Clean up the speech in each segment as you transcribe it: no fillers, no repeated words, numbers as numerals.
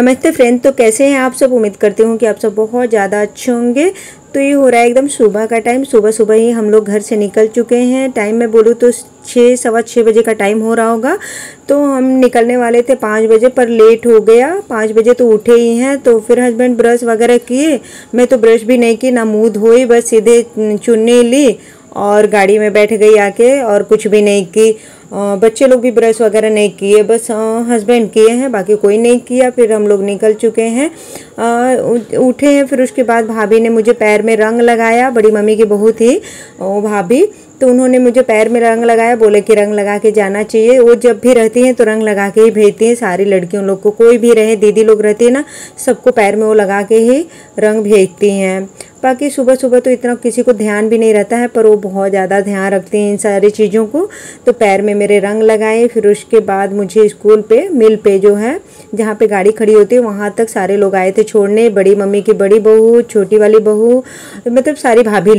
नमस्ते फ्रेंड, तो कैसे हैं आप सब। उम्मीद करती हूँ कि आप सब बहुत ज़्यादा अच्छे होंगे। तो ये हो रहा है एकदम सुबह का टाइम। सुबह सुबह ही हम लोग घर से निकल चुके हैं। टाइम मैं बोलूँ तो 6 सवा 6 बजे का टाइम हो रहा होगा। तो हम निकलने वाले थे 5 बजे, पर लेट हो गया। 5 बजे तो उठे ही हैं। तो फिर हस्बैंड ब्रश वगैरह किए, मैं तो ब्रश भी नहीं की, ना मुँह धोई, बस सीधे चुन्नी ली और गाड़ी में बैठ गई आके, और कुछ भी नहीं की। बच्चे लोग भी ब्रश वगैरह नहीं किए, बस हस्बैंड किए हैं, बाकी कोई नहीं किया। फिर हम लोग निकल चुके हैं, उठे हैं। फिर उसके बाद भाभी ने मुझे पैर में रंग लगाया। बड़ी मम्मी की बहू थी वो भाभी, तो उन्होंने मुझे पैर में रंग लगाया। बोले कि रंग लगा के जाना चाहिए। वो जब भी रहती हैं तो रंग लगा के ही भेजती हैं सारी लड़कियों लोग को। कोई भी रहे, दीदी लोग रहती है ना, सबको पैर में वो लगा के ही रंग भेजती हैं। बाकी सुबह सुबह तो इतना किसी को ध्यान भी नहीं रहता है, पर वो बहुत ज़्यादा ध्यान रखती हैं इन सारी चीज़ों को। तो पैर में मेरे रंग लगाए। फिर उसके बाद मुझे स्कूल पे, मिल पे जो है जहाँ पे गाड़ी खड़ी होती है, वहाँ तक सारे लोग आए थे छोड़ने। बड़ी मम्मी की बड़ी बहू, छोटी वाली बहू, मतलब सारी भाभी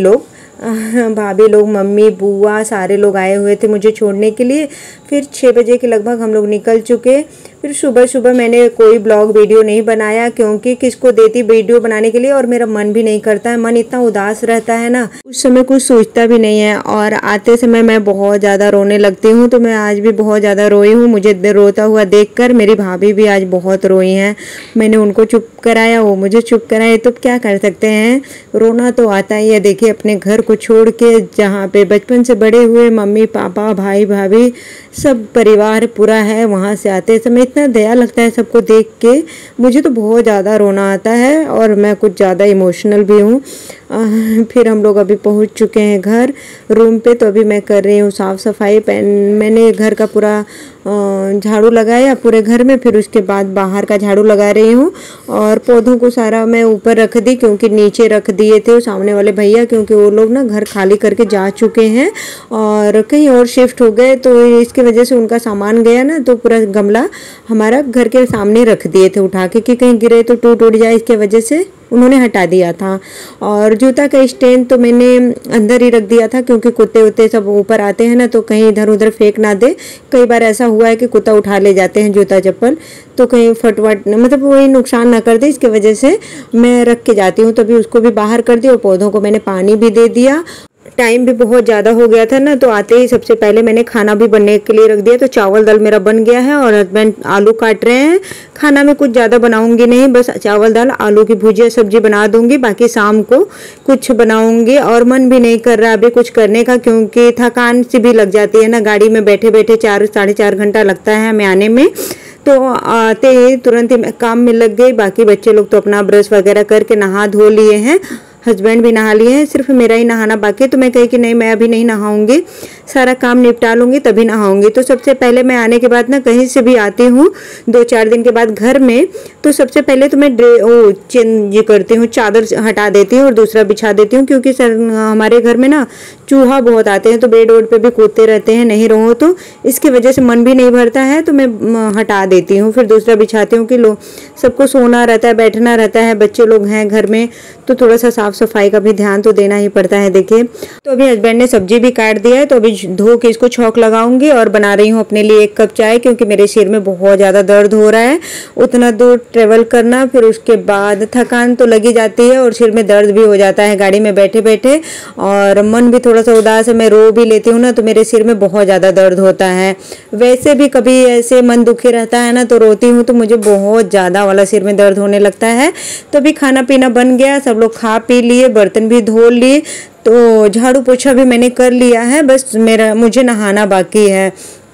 लोग, मम्मी, बुआ, सारे लोग आए हुए थे मुझे छोड़ने के लिए। फिर 6 बजे के लगभग हम लोग निकल चुके। फिर सुबह सुबह मैंने कोई ब्लॉग वीडियो नहीं बनाया, क्योंकि किसको देती वीडियो बनाने के लिए, और मेरा मन भी नहीं करता है। मन इतना उदास रहता है ना, उस समय कुछ सोचता भी नहीं है। और आते समय मैं बहुत ज़्यादा रोने लगती हूँ। तो मैं आज भी बहुत ज़्यादा रोई हूँ। मुझे रोता हुआ देखकर मेरी भाभी भी आज बहुत रोई हैं। मैंने उनको चुप कराया, वो मुझे चुप कराए। तो क्या कर सकते हैं, रोना तो आता ही है। देखिए, अपने घर को छोड़ के, जहाँ पे बचपन से बड़े हुए, मम्मी पापा भाई भाभी सब परिवार पूरा है, वहाँ से आते समय इतना दया लगता है सबको देख के। मुझे तो बहुत ज़्यादा रोना आता है और मैं कुछ ज़्यादा इमोशनल भी हूँ। फिर हम लोग अभी पहुँच चुके हैं घर, रूम पे। तो अभी मैं कर रही हूँ साफ़ सफाई। मैंने घर का पूरा झाड़ू लगाया पूरे घर में। फिर उसके बाद बाहर का झाड़ू लगा रही हूँ, और पौधों को सारा मैं ऊपर रख दी, क्योंकि नीचे रख दिए थे वो सामने वाले भैया, क्योंकि वो लोग ना घर खाली करके जा चुके हैं और कहीं और शिफ्ट हो गए। तो इसके वजह से उनका सामान गया ना, तो पूरा गमला हमारा घर के सामने रख दिए थे उठा के, कि कहीं गिरे तो टूट उड़ जाए, इसके वजह से उन्होंने हटा दिया था। और जूता का स्टैंड तो मैंने अंदर ही रख दिया था, क्योंकि कुत्ते उत्ते सब ऊपर आते हैं ना, तो कहीं इधर उधर फेंक ना दे। कई बार ऐसा हुआ है कि कुत्ता उठा ले जाते हैं जूता चप्पल, तो कहीं फटवट, मतलब वही नुकसान ना कर दे, इसके वजह से मैं रख के जाती हूँ। तभी उसको भी बाहर कर दिया और पौधों को मैंने पानी भी दे दिया। टाइम भी बहुत ज़्यादा हो गया था ना, तो आते ही सबसे पहले मैंने खाना भी बनने के लिए रख दिया। तो चावल दाल मेरा बन गया है, और हस्बैंड आलू काट रहे हैं। खाना में कुछ ज़्यादा बनाऊंगी नहीं, बस चावल दाल, आलू की भुजिया, सब्जी बना दूंगी। बाकी शाम को कुछ बनाऊंगी। और मन भी नहीं कर रहा अभी कुछ करने का, क्योंकि थकान सी भी लग जाती है ना, गाड़ी में बैठे बैठे 4 साढ़े 4 घंटा लगता है हमें आने में। तो आते ही तुरंत ही काम में लग गई। बाकी बच्चे लोग तो अपना ब्रश वगैरह करके नहा धो लिए हैं, हस्बैंड भी नहा लिए हैं, सिर्फ मेरा ही नहाना बाकी है। तो मैं कही कि नहीं, मैं अभी नहीं नहाऊंगी, सारा काम निपटा लूंगी तभी नहाऊंगी। तो सबसे पहले मैं आने के बाद ना, कहीं से भी आती हूँ 2-4 दिन के बाद घर में, तो सबसे पहले तो मैं चेंज करती हूँ, चादर हटा देती हूँ और दूसरा बिछा देती हूँ। क्योंकि हमारे घर में ना चूहा बहुत आते हैं, तो बेड वोड पे भी कूदते रहते हैं, नहीं रहो तो इसकी वजह से मन भी नहीं भरता है। तो मैं हटा देती हूँ, फिर दूसरा बिछाती हूँ, कि लो सबको सोना रहता है, बैठना रहता है, बच्चे लोग हैं घर में, तो थोड़ा सा साफ सफाई का भी ध्यान तो देना ही पड़ता है। देखिए, तो अभी हस्बैंड ने सब्जी भी काट दिया है, तो अभी धो के इसको छौंक लगाऊंगी और बना रही हूँ अपने लिए 1 कप चाय, क्योंकि मेरे सिर में बहुत ज़्यादा दर्द हो रहा है। उतना दूर ट्रेवल करना, फिर उसके बाद थकान तो लगी जाती है और सिर में दर्द भी हो जाता है गाड़ी में बैठे बैठे, और मन भी थोड़ा सा उदास है। मैं रो भी लेती हूँ ना, तो मेरे सिर में बहुत ज़्यादा दर्द होता है। वैसे भी कभी ऐसे मन दुखी रहता है ना, तो रोती हूँ तो मुझे बहुत ज़्यादा वाला सिर में दर्द होने लगता है। तो अभी खाना पीना बन गया, सब लोग खा पी लिए, बर्तन भी धो लिए, तो झाड़ू पोछा भी मैंने कर लिया है। बस मुझे नहाना बाकी है।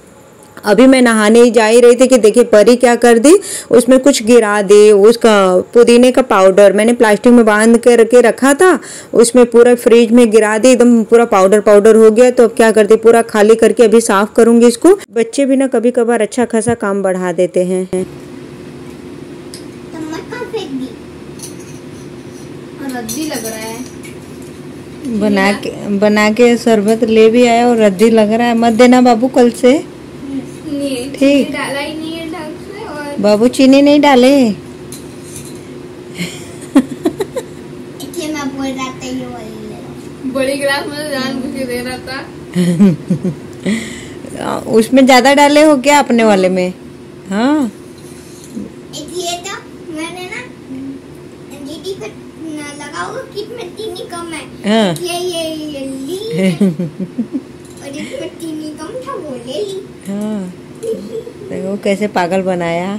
अभी मैं नहाने ही जा ही रही थी कि देखिए परी क्या कर दी, उसमें कुछ गिरा दी। उसका पुदीने का पाउडर मैंने प्लास्टिक में बांध के रखा था, उसमें पूरा फ्रिज में गिरा दी, एकदम पूरा पाउडर हो गया। तो अब क्या करती, पूरा खाली करके अभी साफ करूंगी इसको। बच्चे भी ना कभी कभार अच्छा खासा काम बढ़ा देते हैं। रद्दी लग रहा है, बना के शरबत ले भी आया और रद्दी लग रहा है। मत देना बाबू कल से, ठीक? डाला ही नहीं है ढंग से, और बाबू चीनी नहीं डाले। मैं बोल रहा था ये बड़ी गिलास में जानबूझ के दे रहा था। उसमें ज्यादा डाले हो क्या अपने वाले में? हाँ, एक ये था, दीदी को लगाओ कितनी चीनी कम है। हाँ। ये ली और इसमें चीनी कम था वो ले ली। हाँ देखो कैसे पागल बनाया।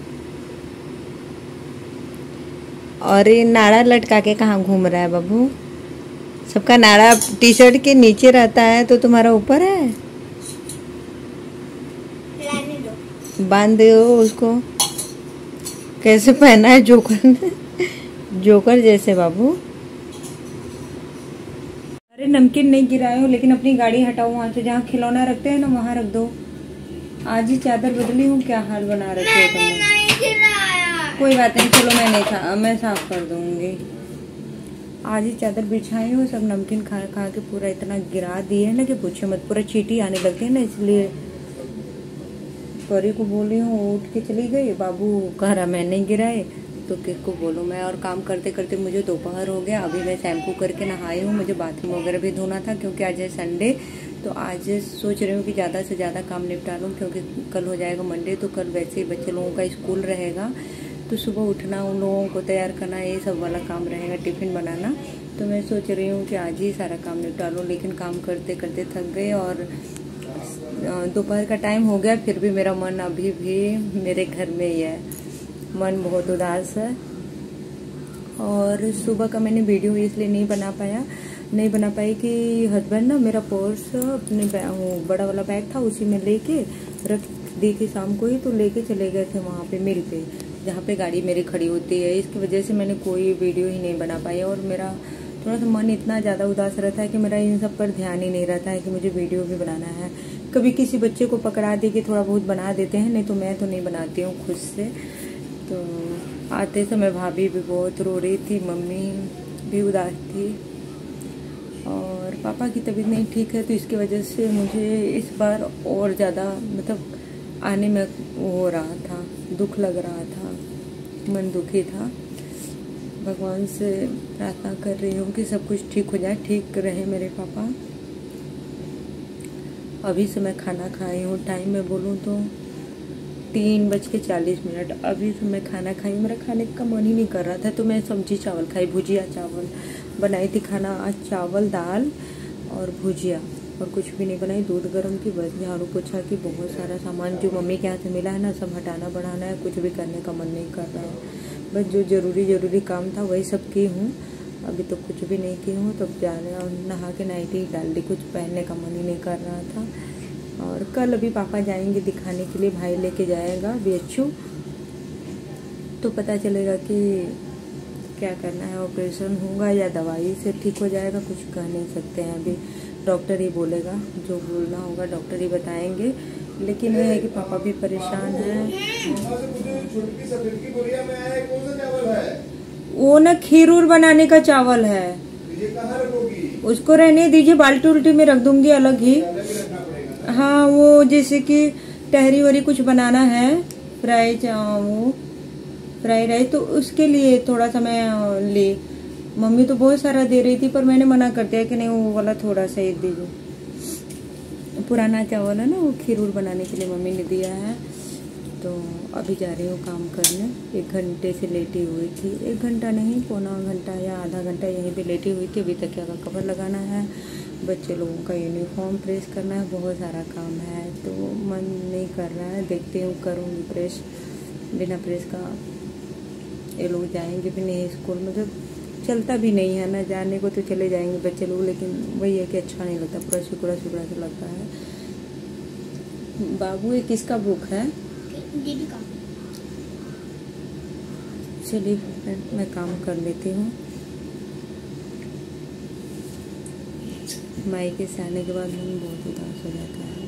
और ये नाड़ा लटका के कहाँ घूम रहा है बाबू? सबका नाड़ा टी शर्ट के नीचे रहता है तो तुम्हारा ऊपर है। रहने दो। बांध दो उसको। कैसे पहना है जोकर ने, जोकर जैसे बाबू। अरे नमकीन नहीं गिराए हो, लेकिन अपनी गाड़ी हटाओ वहाँ से, जहाँ खिलौना रखते हैं ना वहाँ रख दो। आज ही चादर बदली हूँ, क्या हाल बना रखे हो तुमने। कोई बात नहीं, चलो मैं साफ कर दूंगी। आज ही चादर बिछाई हो, सब नमकीन खा खा के पूरा इतना गिरा दिए है ना कि पूछो मत। पूरा चींटी आने लगती है ना, इसलिए परी को बोली हूँ उठ के चली गई। बाबू कह रहा मैं नहीं गिराए तो किसको बोलूँ मैं। और काम करते करते मुझे दोपहर हो गया। अभी मैं शैम्पू करके नहाई हूँ। मुझे बाथरूम वगैरह भी धोना था क्योंकि आज है संडे। तो आज सोच रही हूँ कि ज़्यादा से ज़्यादा काम निपटा लूँ क्योंकि कल हो जाएगा मंडे। तो कल वैसे ही बच्चे लोगों का स्कूल रहेगा तो सुबह उठना, उन लोगों को तैयार करना, ये सब वाला काम रहेगा, टिफ़िन बनाना। तो मैं सोच रही हूँ कि आज ही सारा काम निपटा लूँ, लेकिन काम करते करते थक गए और दोपहर का टाइम हो गया। फिर भी मेरा मन अभी भी मेरे घर में ही है, मन बहुत उदास है। और सुबह का मैंने वीडियो इसलिए नहीं बना पाई कि हस्बैंड ना मेरा पर्स अपने बड़ा वाला बैग था उसी में लेके रख दी थी शाम को ही। तो लेके चले गए थे वहाँ पे मिल पे, जहाँ पे गाड़ी मेरी खड़ी होती है। इसकी वजह से मैंने कोई वीडियो ही नहीं बना पाई। और मेरा थोड़ा सा मन इतना ज़्यादा उदास रहता है कि मेरा इन सब पर ध्यान ही नहीं रहता है कि मुझे वीडियो भी बनाना है। कभी किसी बच्चे को पकड़ा दे कि थोड़ा बहुत बना देते हैं, नहीं तो मैं तो नहीं बनाती हूँ खुद से। तो आते समय भाभी भी बहुत रो रही थी, मम्मी भी उदास थी और पापा की तबीयत नहीं ठीक है। तो इसकी वजह से मुझे इस बार और ज़्यादा मतलब आने में हो रहा था, दुख लग रहा था, मन दुखी था। भगवान से प्रार्थना कर रही हूँ कि सब कुछ ठीक हो जाए, ठीक रहे मेरे पापा। अभी से मैं खाना खाई हूँ, टाइम में बोलूँ तो 3:40। अभी से मैं खाना खाई, मेरा खाने का मन ही नहीं कर रहा था। तो मैं सब्जी चावल खाई, भुजिया चावल बनाई थी। खाना आज चावल दाल और भुजिया और कुछ भी नहीं बनाई। दूध गर्म की, बस झाड़ू पोछा की। बहुत सारा सामान जो मम्मी के हाथ से मिला है ना सब हटाना बढ़ाना है, कुछ भी करने का मन नहीं कर रहा है। बस जो ज़रूरी काम था वही सब की हूँ। अभी तो कुछ भी नहीं की हूँ। तब जाने और नहा के नाइटी डाल दी, कुछ पहनने का मन ही नहीं कर रहा था। और कल अभी पापा जाएंगे दिखाने के लिए, भाई लेके जाएगा BHU, तो पता चलेगा कि क्या करना है, ऑपरेशन होगा या दवाई से ठीक हो जाएगा, कुछ कह नहीं सकते हैं। अभी डॉक्टर ही बोलेगा, जो बोलना होगा डॉक्टर ही बताएंगे। लेकिन ये है कि पापा भी परेशान हैं। वो ना खीर उर बनाने का चावल है, उसको रहने दीजिए, बाल्टी उल्टी में रख दूंगी अलग ही। हाँ वो जैसे कि टहरी वरी कुछ बनाना है, फ्राई राइस, तो उसके लिए थोड़ा सा मैं ले। मम्मी तो बहुत सारा दे रही थी पर मैंने मना कर दिया कि नहीं वो वाला थोड़ा सा ही दीजिए। पुराना चावल है ना, वो खीर बनाने के लिए मम्मी ने दिया है। तो अभी जा रही हूँ काम करने। 1 घंटे से लेटी हुई थी, 1 घंटा नहीं, पौना घंटा या आधा घंटा यहीं पे लेटी हुई थी। अभी तक का कवर लगाना है, बच्चे लोगों का यूनिफॉर्म प्रेस करना है, बहुत सारा काम है। तो मन नहीं कर रहा है, देखती हूँ करूँगी प्रेस। बिना प्रेस का ये लोग जाएंगे भी नहीं स्कूल, मतलब चलता भी नहीं है ना। जाने को तो चले जाएंगे बच्चे लोग, लेकिन वही है कि अच्छा नहीं लगता, पूरा सिकुड़ा सा लगता है। बाबू ये किसका बुक है? दीदी का। चलिए मैं काम कर लेती हूँ। मायके से आने के बाद मन बहुत उदास हो जाता है।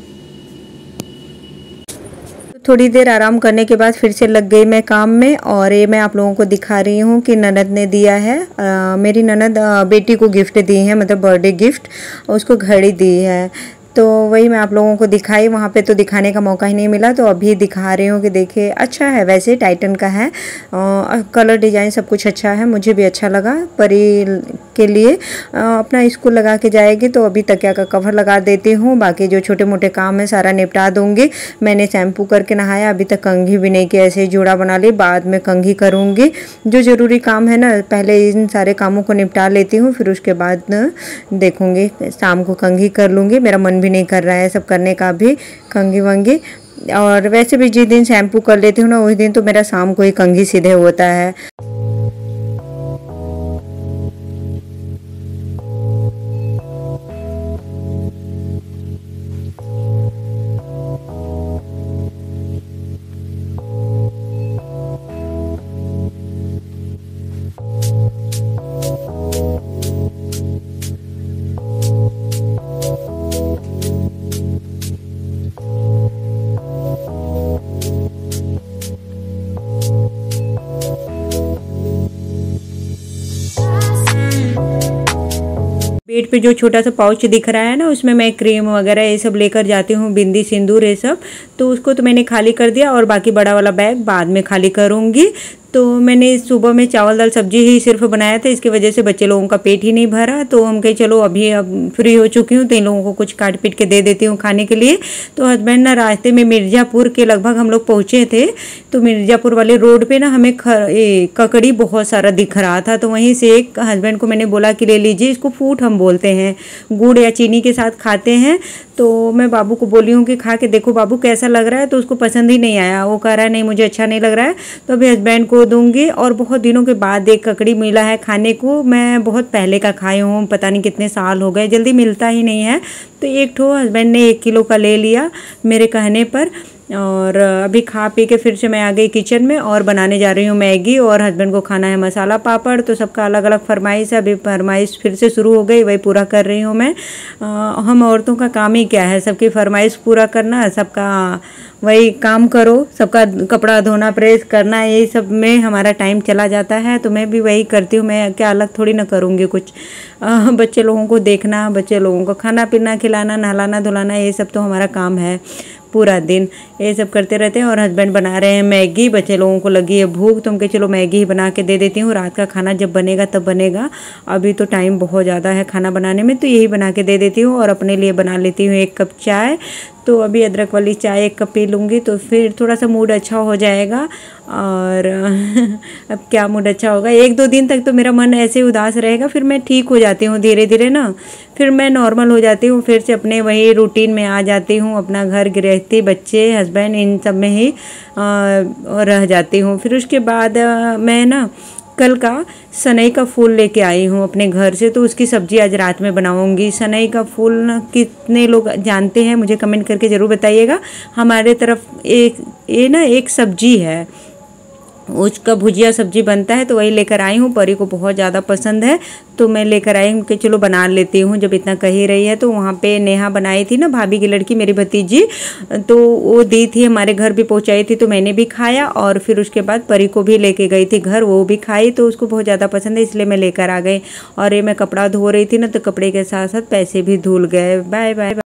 थोड़ी देर आराम करने के बाद फिर से लग गई मैं काम में। और ये मैं आप लोगों को दिखा रही हूँ कि ननद ने दिया है, मेरी ननद बेटी को गिफ्ट दी है, मतलब बर्थडे गिफ्ट, उसको घड़ी दी है। तो वही मैं आप लोगों को दिखाई, वहाँ पे तो दिखाने का मौका ही नहीं मिला, तो अभी दिखा रही हूँ कि देखिए अच्छा है, वैसे टाइटन का है, कलर डिज़ाइन सब कुछ अच्छा है, मुझे भी अच्छा लगा। परी के लिए अपना स्कूल लगा के जाएगी, तो अभी तकिया का कवर लगा देती हूँ, बाकी जो छोटे मोटे काम है सारा निपटा दूँगी। मैंने शैम्पू करके नहाया, अभी तक कंघी भी नहीं की, ऐसे ही जूड़ा बना ली, बाद में कंघी करूँगी। जो ज़रूरी काम है ना, पहले इन सारे कामों को निपटा लेती हूँ, फिर उसके बाद देखूँगी, शाम को कंघी कर लूँगी। मेरा मन भी नहीं कर रहा है सब करने का भी, कंघी वंघी। और वैसे भी जिस दिन शैम्पू कर लेती हूँ ना, उस दिन तो मेरा शाम को ही कंघी सीधे होता है। बेड पे जो छोटा सा पाउच दिख रहा है ना, उसमें मैं क्रीम वगैरह ये सब लेकर जाती हूँ, बिंदी सिंदूर ये सब, तो उसको तो मैंने खाली कर दिया, और बाकी बड़ा वाला बैग बाद में खाली करूँगी। तो मैंने सुबह में चावल दाल सब्जी ही सिर्फ बनाया था, इसकी वजह से बच्चे लोगों का पेट ही नहीं भरा, तो हम कहे चलो अभी अब फ्री हो चुकी हूँ तो इन लोगों को कुछ काट पीट के दे देती हूँ खाने के लिए। तो हस्बैंड ना रास्ते में मिर्ज़ापुर के लगभग हम लोग पहुँचे थे, तो मिर्ज़ापुर वाले रोड पे ना हमें ककड़ी बहुत सारा दिख रहा था, तो वहीं से एक हस्बैंड को मैंने बोला कि ले लीजिए, इसको फूट हम बोलते हैं, गुड़ या चीनी के साथ खाते हैं। तो मैं बाबू को बोली हूँ कि खा के देखो बाबू कैसा लग रहा है, तो उसको पसंद ही नहीं आया, वो कह रहा है नहीं मुझे अच्छा नहीं लग रहा है। तो अभी हस्बैंड को दूंगी। और बहुत दिनों के बाद एक ककड़ी मिला है खाने को, मैं बहुत पहले का खाई हूँ, पता नहीं कितने साल हो गए, जल्दी मिलता ही नहीं है। तो एक ठो हस्बैंड ने 1 किलो का ले लिया मेरे कहने पर, और अभी खा पी के फिर से मैं आ गई किचन में और बनाने जा रही हूँ मैगी, और हस्बैंड को खाना है मसाला पापड़। तो सबका अलग अलग फरमाइश है, अभी फरमाइश फिर से शुरू हो गई, वही पूरा कर रही हूँ मैं। हम औरतों का काम ही क्या है, सबकी फरमाइश पूरा करना, सबका वही काम करो, सबका कपड़ा धोना प्रेस करना, यही सब में हमारा टाइम चला जाता है। तो मैं भी वही करती हूँ, मैं क्या अलग थोड़ी ना करूँगी कुछ। बच्चे लोगों को देखना, बच्चे लोगों को खाना पीना खिलाना, नहलाना धुलाना, ये सब तो हमारा काम है पूरा दिन, ये सब करते रहते हैं। और हस्बैंड बना रहे हैं मैगी, बच्चे लोगों को लगी है भूख, तो उनके चलो मैगी ही बना के दे देती हूँ, रात का खाना जब बनेगा तब बनेगा, अभी तो टाइम बहुत ज़्यादा है खाना बनाने में, तो यही बना के दे देती हूँ। और अपने लिए बना लेती हूँ 1 कप चाय, तो अभी अदरक वाली चाय 1 कप पी लूँगी, तो फिर थोड़ा सा मूड अच्छा हो जाएगा। और अब क्या मूड अच्छा होगा, 1-2 दिन तक तो मेरा मन ऐसे उदास रहेगा, फिर मैं ठीक हो जाती हूँ धीरे धीरे ना, फिर मैं नॉर्मल हो जाती हूँ, फिर से अपने वही रूटीन में आ जाती हूँ, अपना घर गृहस्थी बच्चे हस्बैंड इन सब में ही रह जाती हूँ। फिर उसके बाद मैं ना कल का सनई का फूल लेके आई हूँ अपने घर से, तो उसकी सब्ज़ी आज रात में बनाऊँगी। सनई का फूल ना कितने लोग जानते हैं मुझे कमेंट करके ज़रूर बताइएगा। हमारे तरफ एक सब्जी है, उसका भुजिया सब्जी बनता है, तो वही लेकर आई हूँ। परी को बहुत ज़्यादा पसंद है, तो मैं लेकर आई हूँ कि चलो बना लेती हूँ, जब इतना कह ही रही है। तो वहाँ पे नेहा बनाई थी ना, भाभी की लड़की मेरी भतीजी, तो वो दी थी, हमारे घर भी पहुँचाई थी, तो मैंने भी खाया, और फिर उसके बाद परी को भी लेके गई थी घर, वो भी खाई, तो उसको बहुत ज़्यादा पसंद है, इसलिए मैं लेकर आ गई। और ये मैं कपड़ा धो रही थी ना, तो कपड़े के साथ साथ पैसे भी धुल गए। Bye bye.